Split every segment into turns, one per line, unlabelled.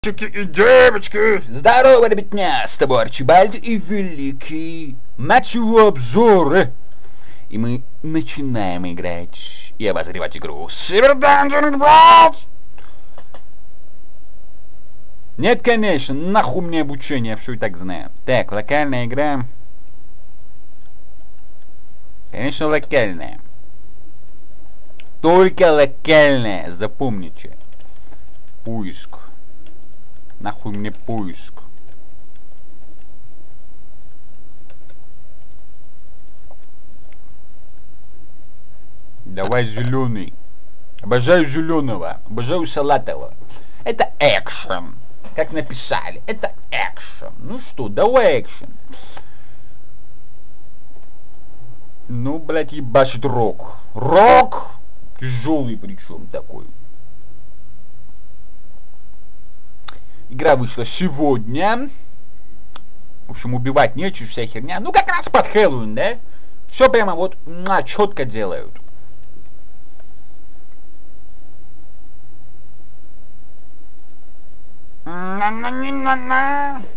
Мальчики и девочки! Здорово, ребятня! С тобой Арчибальд и Великий Матью обзоры. И мы начинаем играть и обозревать игру Cyber Dungeon World! Нет, конечно, нахуй мне обучение, я все и так знаю. Так, локальная игра. Конечно, локальная. Только локальная, запомните. Поиск. Нахуй мне поиск. Давай зеленый. Обожаю зеленого. Обожаю салатового. Это экшен. Как написали. Это экшен. Ну что, давай экшен. Ну, блядь, ебашит рок. Рок! Тяжелый причем такой. Игра вышла сегодня. В общем, убивать нечего, вся херня. Ну, как раз под Хэллоуин, да? Все прямо вот четко делают. На-на-на-на-на.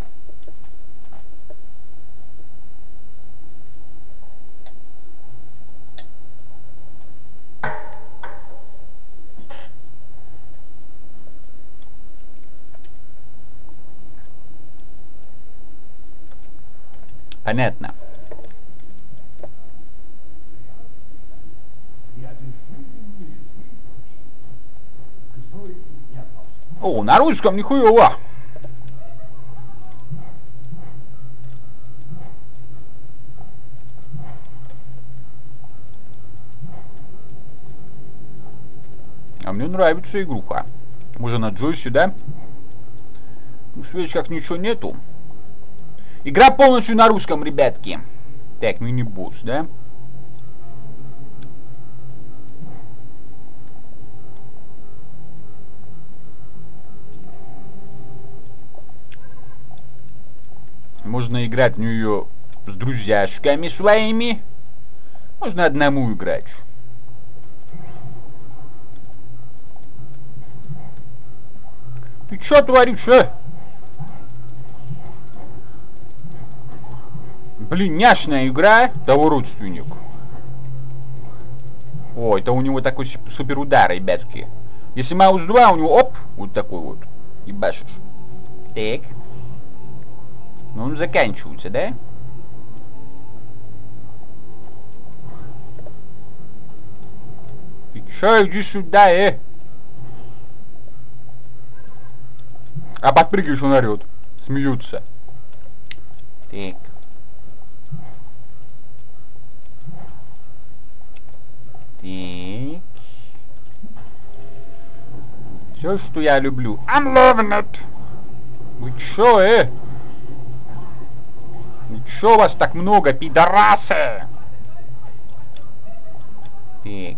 Понятно. О, на русском нихуево. А мне нравится игруха. Можно на джойсе, да? Ну, в свечках ничего нету. Игра полностью на русском, ребятки. Так, мини-босс, да? Можно играть в нее с друзьяшками своими. Можно одному играть. Ты чё творишь, а? Блин, няшная игра, того родственник. О, это у него такой супер удар, ребятки. Если маус 2, у него оп, вот такой вот. Ебашишь. Так. Ну, он заканчивается, да? Ты чё, иди сюда, А подпрыгиваешь, он орёт. Смеются. Так. Так. Все, что я люблю. I'm loving it. Вы чё, Ну чё вас так много, пидорасы? Так.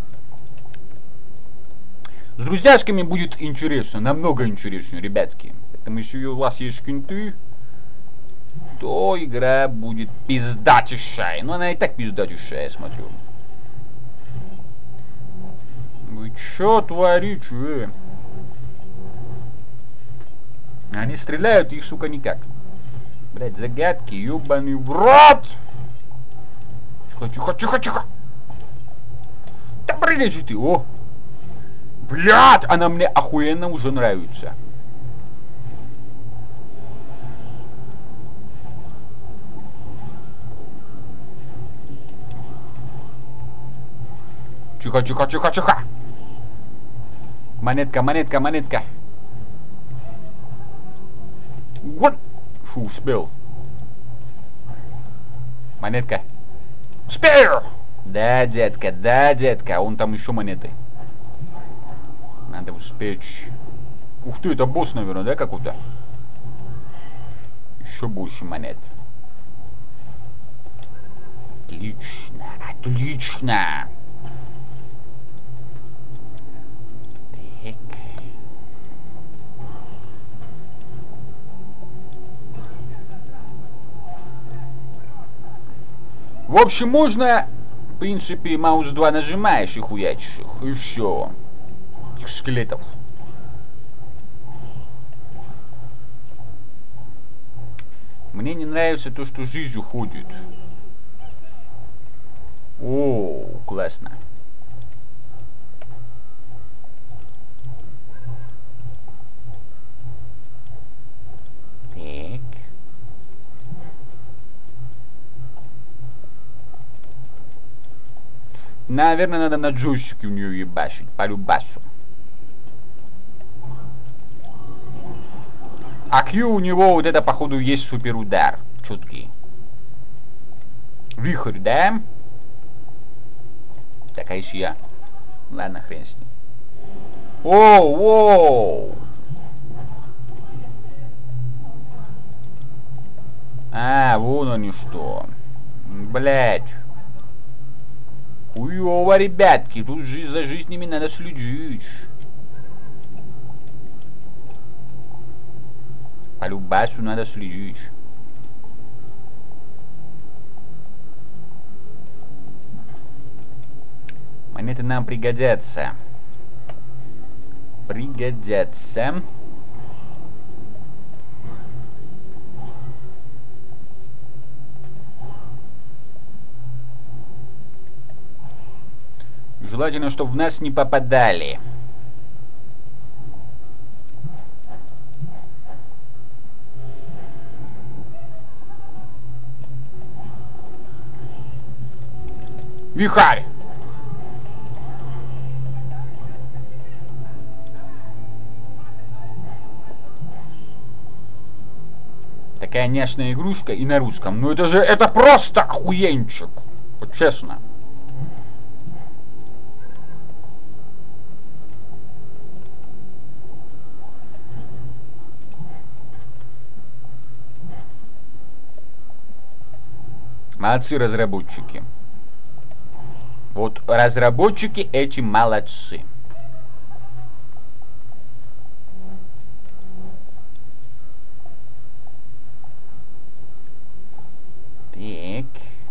С друзьяшками будет интересно, намного интереснее, ребятки. Поэтому если у вас есть кенты, то игра будет пиздатейшая. Ну она и так пиздатейшая, я смотрю. Вы чё творите, Они стреляют, их, сука, никак. Блять, загадки, ёбаный в рот! Тихо, тихо, тихо, тихо! Да прыгай же ты, о! Блять, она мне охуенно уже нравится. Тихо, тихо, тихо, тихо! Монетка, монетка, монетка! Вот! Фу, успел. Монетка. Успею! Да, детка, он там еще монеты. Надо успеть. Ух ты, это босс, наверное, да, какой-то? Еще больше монет. Отлично, отлично! Так. В общем, можно, в принципе, маус 2 нажимаешь и хуячишь их, и все. Этих скелетов. Мне не нравится то, что жизнь уходит. О, классно. Так. Наверное, надо на джойстике у нее ебашить, по любасу. А Q у него вот это, походу, есть суперудар. Чуткий. Вихрь, да? Так, а если я... Ладно, хрен с ним. Оу, воу! А, вон они что. Блять. Хуёво, ребятки. Тут за жизнями надо следить. По любасу надо следить. Монеты нам пригодятся. Пригодятся. Желательно, чтобы в нас не попадали. Вихарь! Такая няшная игрушка и на русском. Ну это просто охуенчик. Вот честно. Молодцы разработчики. Вот разработчики эти молодцы. Так.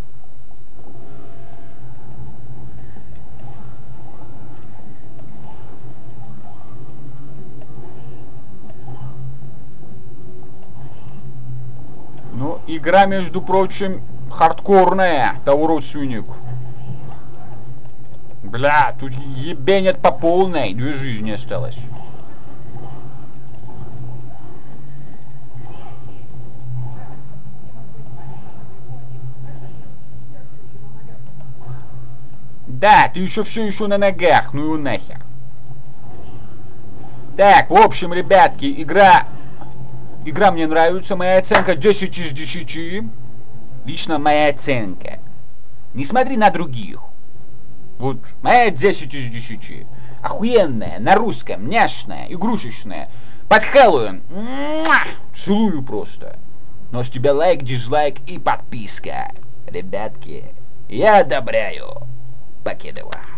Ну, игра, между прочим, хардкорная, того родственник. Бля, тут ебенят по полной, 2 жизни осталось. Да, ты все еще на ногах, ну и нахер. Так, в общем, ребятки, игра мне нравится, моя оценка 10 из 10. Лично моя оценка. Не смотри на других. Вот, моя 10 из 10. Охуенная, на русском, няшная, игрушечная. Под Хэллоуин. Целую просто. Но с тебя лайк, дизлайк и подписка. Ребятки, я одобряю. Покедова.